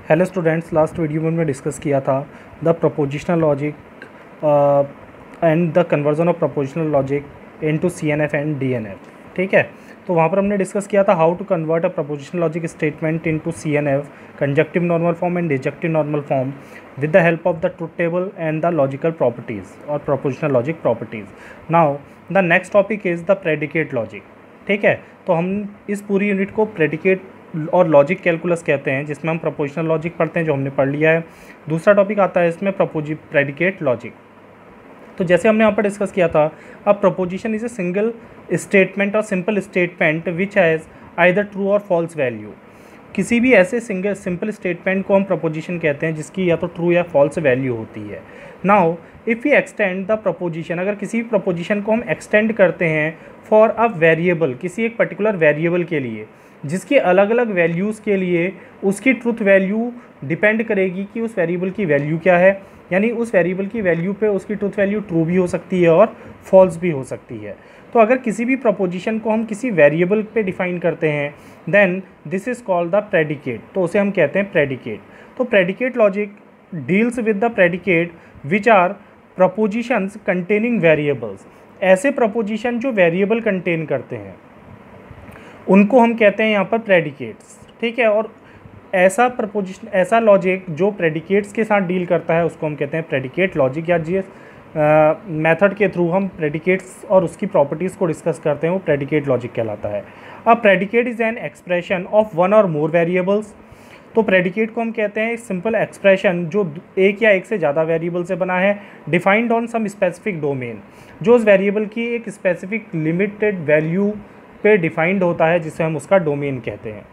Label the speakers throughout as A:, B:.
A: Hello students, last video में हमने discuss किया था the propositional logic and the conversion of propositional logic into CNF and DNF. ठीक है, तो वहाँ पर हमने डिस्कस किया था how to convert a propositional logic statement into CNF, conjunctive normal form and disjunctive normal form with the help of the truth table and the logical properties और propositional logic properties. Now the next topic is the predicate logic. ठीक है, तो हम इस पूरी unit को predicate और logic calculus कहते हैं, जिसमें हम प्रपोजिशनल लॉजिक पढ़ते हैं जो हमने पढ़ लिया है। दूसरा टॉपिक आता है इसमें प्रेडिकेट लॉजिक। तो जैसे हमने यहाँ पर डिस्कस किया था, अब proposition is a single statement और simple statement which has either true or false value. किसी भी ऐसे सिंपल स्टेटमेंट को हम प्रपोजिशन कहते हैं जिसकी या तो ट्रू या फॉल्स वैल्यू होती है। Now if we extend the proposition, अगर किसी भी प्रपोजिशन को हम एक्सटेंड करते हैं फॉर अ वेरिएबल, किसी एक पर्टिकुलर वेरिएबल के लिए जिसकी अलग अलग वैल्यूज़ के लिए उसकी ट्रुथ वैल्यू डिपेंड करेगी कि उस वेरिएबल की वैल्यू क्या है, यानी उस वेरिएबल की वैल्यू पे उसकी ट्रुथ वैल्यू ट्रू भी हो सकती है और फॉल्स भी हो सकती है। तो अगर किसी भी प्रपोजिशन को हम किसी वेरिएबल पे डिफाइन करते हैं then this is called the predicate, तो उसे हम कहते हैं प्रेडिकेट। तो predicate logic deals with the predicate which are propositions containing variables. ऐसे प्रपोजिशन जो वेरिएबल कंटेन करते हैं उनको हम कहते हैं यहाँ पर प्रेडिकेट्स। ठीक है, और ऐसा प्रपोजिशन, ऐसा लॉजिक जो प्रेडिकेट्स के साथ डील करता है उसको हम कहते हैं प्रेडिकेट लॉजिक, या जिस मेथड के थ्रू हम प्रेडिकेट्स और उसकी प्रॉपर्टीज़ को डिस्कस करते हैं वो प्रेडिकेट लॉजिक कहलाता है। अब predicate is an expression of one or more variables. तो प्रेडिकेट को हम कहते हैं सिंपल एक्सप्रेशन जो एक या एक से ज़्यादा वेरिएबल से बना है, defined on some specific domain, जो उस वेरिएबल की एक स्पेसिफिक लिमिटेड वैल्यू पे डिफाइंड होता है, जिसे हम उसका डोमेन कहते हैं।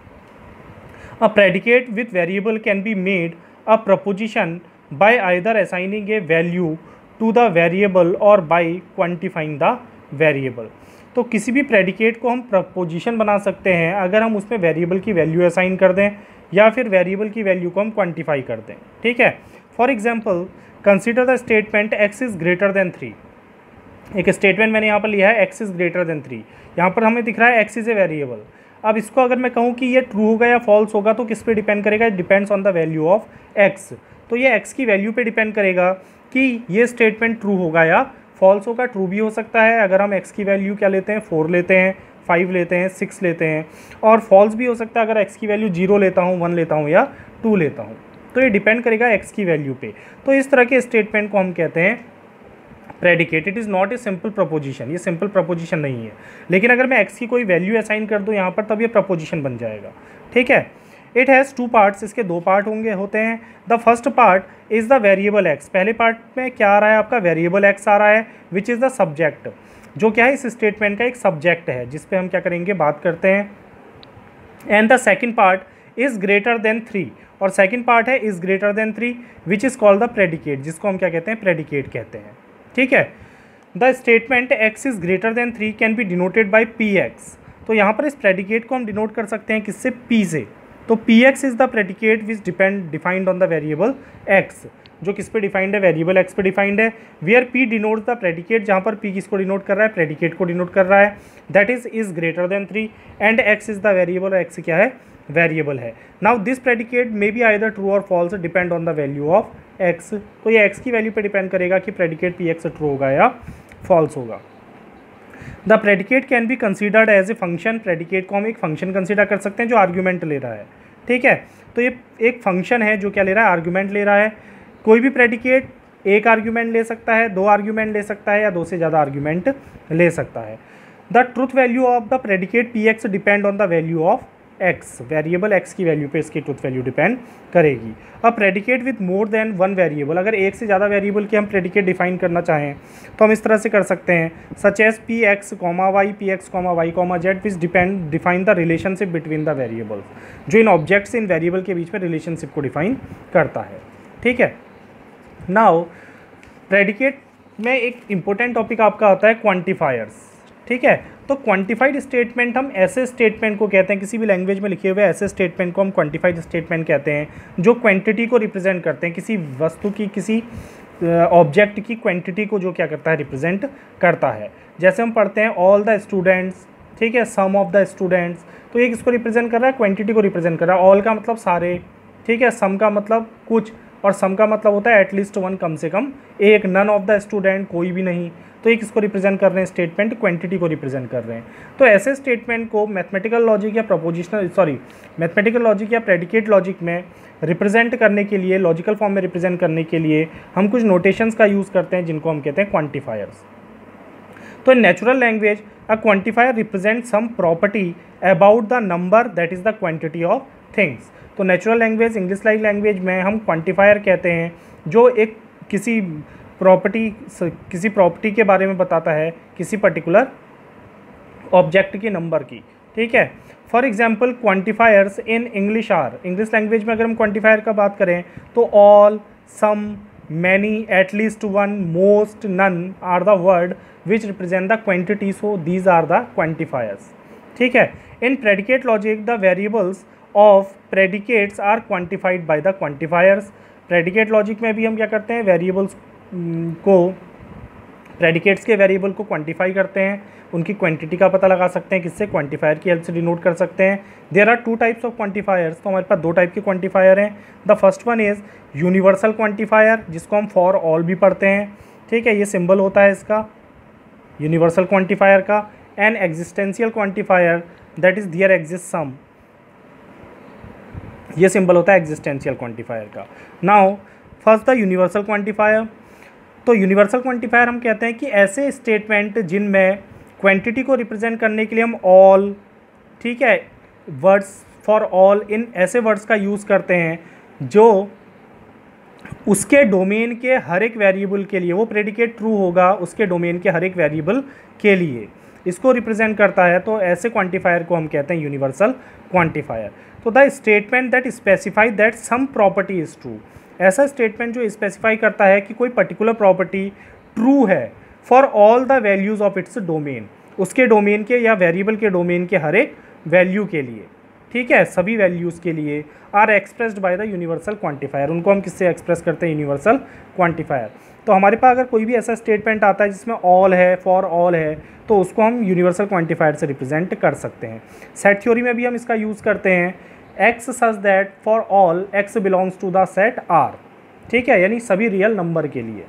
A: A predicate with variable can be made a proposition by either assigning a value to the variable or by quantifying the variable. तो किसी भी प्रेडिकेट को हम प्रपोजिशन बना सकते हैं अगर हम उसमें वेरिएबल की वैल्यू असाइन कर दें या फिर वेरिएबल की वैल्यू को हम क्वांटिफाई कर दें। ठीक है, for example consider the statement x is greater than 3। एक स्टेटमेंट मैंने यहाँ पर लिया है x इज़ ग्रेटर देन 3। यहाँ पर हमें दिख रहा है x इज़ ए वेरिएबल। अब इसको अगर मैं कहूँ कि ये ट्रू होगा या फॉल्स होगा तो किस पे डिपेंड करेगा? It depends on the value of x। तो ये x की वैल्यू पे डिपेंड करेगा कि ये स्टेटमेंट ट्रू होगा या फॉल्स होगा। ट्रू भी हो सकता है अगर हम x की वैल्यू क्या लेते हैं, 4 लेते हैं, 5 लेते हैं, 6 लेते हैं, और फॉल्स भी हो सकता है अगर x की वैल्यू 0 लेता हूँ, 1 लेता हूँ या 2 लेता हूँ। तो ये डिपेंड करेगा x की वैल्यू पे। तो इस तरह के स्टेटमेंट को हम कहते हैं predicate. It is not a simple proposition, ये सिंपल प्रपोजिशन नहीं है, लेकिन अगर मैं x की कोई वैल्यू असाइन कर दूँ यहाँ पर तब ये प्रपोजिशन बन जाएगा। ठीक है, इट हैज़ 2 पार्ट्स, इसके 2 पार्ट होते हैं। The first part is the variable x। पहले पार्ट में क्या आ रहा है आपका? वेरिएबल x आ रहा है विच इज़ द सब्जेक्ट, जो क्या है इस स्टेटमेंट का एक सब्जेक्ट है जिस पे हम क्या करेंगे, बात करते हैं। And the second part is greater than 3, और सेकेंड पार्ट है is greater than 3 which is called the predicate, जिसको हम क्या कहते हैं, प्रेडिकेट कहते हैं। ठीक है, the statement x is greater than 3 can be denoted by px। तो यहाँ पर इस प्रेडिकेट को हम डिनोट कर सकते हैं किससे? p से। तो px is the predicate which defined on the variable x, जो किस पे डिफाइंड है? वेरिएबल x पे डिफाइंड है। Where p denotes the predicate, जहाँ पर p किसको डिनोट कर रहा है? प्रेडिकेट को डिनोट कर रहा है। That is greater than 3 and x is the variable, और x क्या है? वेरिएबल है। Now this predicate may be either true or false depend on the value of x। तो ये x की वैल्यू पे डिपेंड करेगा कि प्रेडिकेट px ट्रू होगा या फॉल्स होगा। The predicate can be considered as a function. प्रेडिकेट को हम एक फंक्शन कंसिडर कर सकते हैं जो आर्ग्यूमेंट ले रहा है। ठीक है, तो ये एक फंक्शन है जो क्या ले रहा है? आर्ग्यूमेंट ले रहा है। कोई भी प्रेडिकेट एक आर्ग्यूमेंट ले सकता है, 2 आर्ग्यूमेंट ले सकता है, या 2 से ज़्यादा आर्ग्यूमेंट ले सकता है। The truth value of the predicate px depend on the value of x। Variable x की वैल्यू पे इसकी ट्रुथ वैल्यू डिपेंड करेगी। अब predicate with more than 1 variable, अगर एक से ज़्यादा वेरिएबल की हम प्रेडिकेट डिफाइन करना चाहें तो हम इस तरह से कर सकते हैं, such as px, y, px, y, z which define the relationship between the variables, जो इन ऑब्जेक्ट्स इन वेरिएबल के बीच में रिलेशनशिप को डिफाइन करता है। ठीक है, नाउ प्रेडिकेट में एक इम्पोर्टेंट टॉपिक आपका आता है क्वांटिफायर्स। ठीक है, तो क्वांटिफाइड स्टेटमेंट हम ऐसे स्टेटमेंट को कहते हैं, किसी भी लैंग्वेज में लिखे हुए ऐसे स्टेटमेंट को हम क्वांटिफाइड स्टेटमेंट कहते हैं जो क्वांटिटी को रिप्रेजेंट करते हैं, किसी वस्तु की, किसी ऑब्जेक्ट की क्वांटिटी को जो क्या करता है, रिप्रेजेंट करता है। जैसे हम पढ़ते हैं ऑल द स्टूडेंट्स, ठीक है, सम ऑफ द स्टूडेंट्स, तो ये किसको रिप्रेजेंट कर रहा है? क्वांटिटी को रिप्रेजेंट कर रहा है। ऑल का मतलब सारे, ठीक है, सम का मतलब कुछ, और सम का मतलब होता है एटलीस्ट वन, कम से कम एक, नन ऑफ द स्टूडेंट, कोई भी नहीं। तो ये किसको रिप्रेजेंट कर रहे हैं, स्टेटमेंट क्वांटिटी को रिप्रेजेंट कर रहे हैं। तो ऐसे स्टेटमेंट को मैथमेटिकल लॉजिक या मैथमेटिकल लॉजिक या प्रेडिकेट लॉजिक में रिप्रेजेंट करने के लिए, लॉजिकल फॉर्म में रिप्रेजेंट करने के लिए हम कुछ नोटेशंस का यूज़ करते हैं जिनको हम कहते हैं क्वांटिफायर्स। तो in natural language a quantifier represent some property about the number that is the quantity of things. तो natural language, English like language में हम क्वांटिफायर कहते हैं जो एक किसी प्रॉपर्टी के बारे में बताता है, किसी पर्टिकुलर ऑब्जेक्ट के नंबर की, ठीक है। For example quantifiers in English are, English language में अगर हम क्वांटिफायर का बात करें तो all, some, many, at least one, most, none are the word which represent the quantity, so these are the quantifiers, ठीक है। In predicate logic the variables of predicates are quantified by the quantifiers. Predicate logic में भी हम क्या करते हैं, variables को, predicates के वेरिएबल को क्वांटिफाई करते हैं, उनकी क्वांटिटी का पता लगा सकते हैं, किससे, क्वांटिफायर की हेल्प से डिनोट कर सकते हैं। There are two types of quantifiers, तो हमारे पास दो टाइप के क्वांटिफायर हैं। The first one is universal quantifier, जिसको हम फॉर ऑल भी पढ़ते हैं, ठीक है, ये सिंबल होता है इसका यूनिवर्सल क्वांटिफायर का। An existential quantifier that is there exist some, ये सिंबल होता है एग्जिस्टेंशियल क्वांटिफायर का। Now first the universal quantifier. तो यूनिवर्सल क्वांटिफायर हम कहते हैं कि ऐसे स्टेटमेंट जिनमें क्वांटिटी को रिप्रेजेंट करने के लिए हम ऑल, ठीक है, वर्ड्स फॉर ऑल, इन ऐसे वर्ड्स का यूज़ करते हैं जो उसके डोमेन के हर एक वेरिएबल के लिए, वो प्रेडिकेट ट्रू होगा उसके डोमेन के हर एक वेरिएबल के लिए, इसको रिप्रेजेंट करता है। तो ऐसे क्वांटिफायर को हम कहते हैं यूनिवर्सल क्वांटिफायर। तो the statement that specify that some property is true, ऐसा स्टेटमेंट जो स्पेसिफाई करता है कि कोई पर्टिकुलर प्रॉपर्टी ट्रू है for all the values of its domain, उसके डोमेन के या वेरिएबल के डोमेन के हर एक वैल्यू के लिए, ठीक है, सभी वैल्यूज़ के लिए, are expressed by the universal quantifier, उनको हम किससे एक्सप्रेस करते हैं, यूनिवर्सल क्वांटिफायर। तो हमारे पास अगर कोई भी ऐसा स्टेटमेंट आता है जिसमें ऑल है, फॉर ऑल है, तो उसको हम यूनिवर्सल क्वांटिफायर से रिप्रेजेंट कर सकते हैं। सेट थ्योरी में भी हम इसका यूज़ करते हैं, x such that for all x belongs to the set R, ठीक है, यानी सभी रियल नंबर के लिए।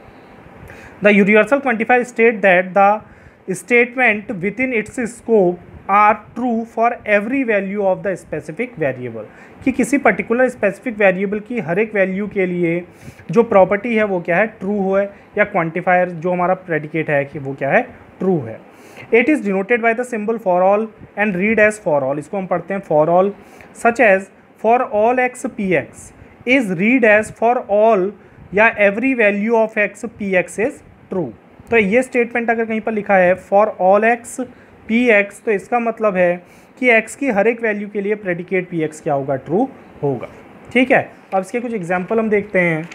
A: The universal quantifier state that the statement within its scope are true for every value of the specific variable, कि किसी particular specific variable की हर एक वैल्यू के लिए जो प्रॉपर्टी है वो क्या है, ट्रू है, या क्वांटिफायर जो हमारा प्रेडिकेट है कि वो क्या है, ट्रू है। It is denoted by the symbol for all and read as for all, इसको हम पढ़ते हैं for all, such as for all x P x is read as for all या every value of x P x is true. तो ये statement अगर कहीं पर लिखा है for all x P x, तो इसका मतलब है कि एक्स की हर एक वैल्यू के लिए प्रेडिकेट पी एक्स क्या होगा, ट्रू होगा, ठीक है। अब इसके कुछ एग्जाम्पल हम देखते हैं।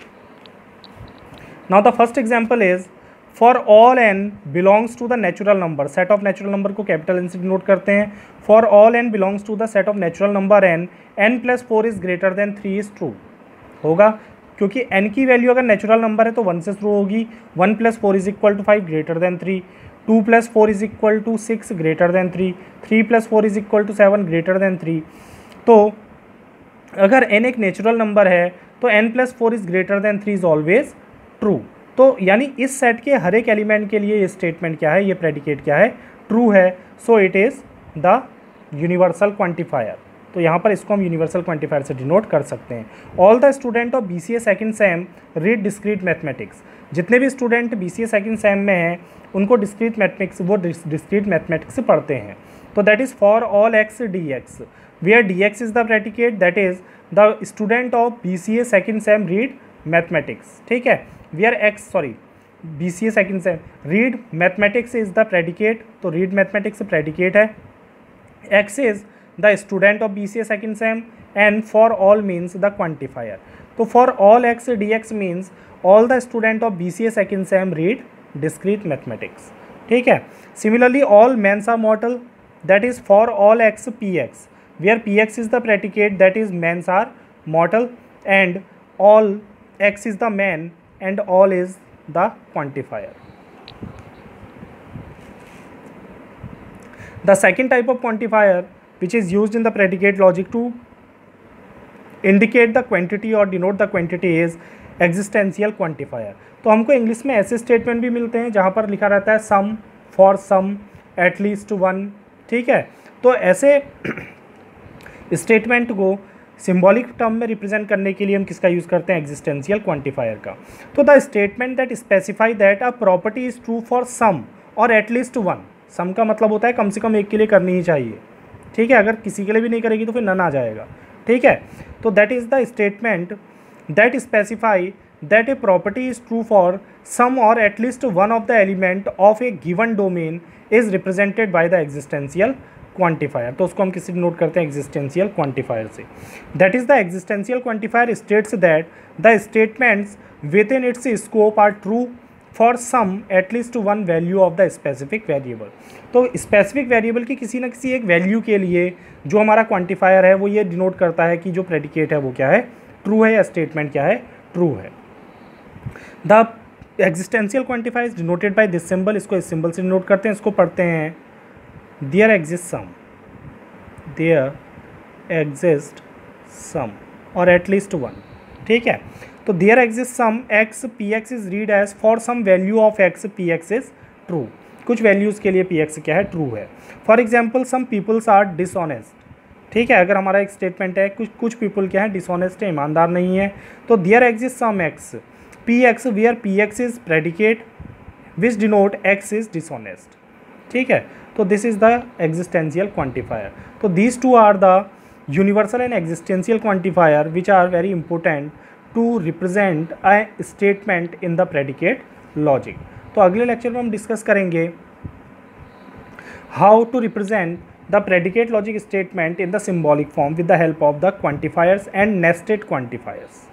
A: Now the first example is for all n belongs to the natural number, set of natural number को कैपिटल एन से डिनोट करते हैं। For all n belongs to the set of natural number N, n plus 4 is greater than 3 is true होगा, क्योंकि n की value अगर natural number है तो 1 से शुरू होगी। 1 + 4 is equal to 5 greater than 3, 2 + 4 is equal to 6 greater than 3, 3 + 4 is equal to 7 greater than 3। तो अगर n एक नेचुरल नंबर है तो n + 4 is greater than 3 is always true. तो यानी इस सेट के हर एक एलिमेंट के लिए ये स्टेटमेंट क्या है, ये प्रेडिकेट क्या है, ट्रू है। So it is the universal quantifier. तो यहाँ पर इसको हम यूनिवर्सल क्वांटिफायर से डिनोट कर सकते हैं। All the student of BCA second sem read discrete mathematics, जितने भी स्टूडेंट BCA सेकंड सेम में हैं उनको डिस्क्रीट मैथमेटिक्स, वो डिस्क्रीट मैथमेटिक्स पढ़ते हैं। तो that is for all x dx, where dx is the predicate, that is the student of BCA second sem read mathematics, ठीक है। Where BCA second sem read mathematics is the predicate, तो read mathematics predicate है। x is the student of BCA second sem and for all means the quantifier. तो for all x dx means all the student of BCA second sem read discrete mathematics, ठीक है। Similarly all men's are mortal, that is for all x px, where px is the predicate, that is men's are mortal, and all x is the man and all is the quantifier. The second type of quantifier which is used in the predicate logic to indicate the quantity और denote the quantity is existential quantifier. तो हमको English में ऐसे statement भी मिलते हैं जहाँ पर लिखा रहता है some, for some, at least one, ठीक है। तो ऐसे स्टेटमेंट को सिंबॉलिक टर्म में रिप्रेजेंट करने के लिए हम किसका यूज़ करते हैं, एग्जिस्टेंशियल क्वांटिफायर का। तो the statement that specify that a property is true for some और एटलीस्ट वन, सम का मतलब होता है कम से कम एक के लिए करनी ही चाहिए, ठीक है, अगर किसी के लिए भी नहीं करेगी तो फिर नन आ जाएगा, ठीक है। तो that is the statement that specify that a property is true for some और at least one of the element of a given domain is represented by the existential quantifier. तो उसको हम किसी नोट करते हैं एग्जिस्टेंशियल क्वांटिफायर से। That is the existential quantifier states that the statements within its scope are true for some at least one value of the specific variable. तो specific variable की किसी न किसी एक वैल्यू के लिए जो हमारा क्वांटिफायर है वो ये डिनोट करता है कि जो प्रेडिकेट है वो क्या है, ट्रू है, या स्टेटमेंट क्या है, ट्रू है। The existential quantifier is denoted by this symbol, इसको इस सिंबल से डिनोट करते हैं, इसको पढ़ते हैं there exists some और at least one, ठीक है। तो there exists some x px is read as for some value of x px is true, कुछ वैल्यूज़ के लिए px क्या है, ट्रू है। For example some peoples are dishonest, ठीक है, अगर हमारा एक स्टेटमेंट है कुछ पीपल क्या है, डिसऑनेस्ट है, ईमानदार नहीं है, तो there exists some x px where px is predicate which denote x is dishonest, ठीक है। तो this is the existential quantifier. तो these two are the universal and existential quantifier which are very important to represent a statement in the predicate logic. तो अगले lecture में हम discuss करेंगे how to represent the predicate logic statement in the symbolic form with the help of the quantifiers and nested quantifiers.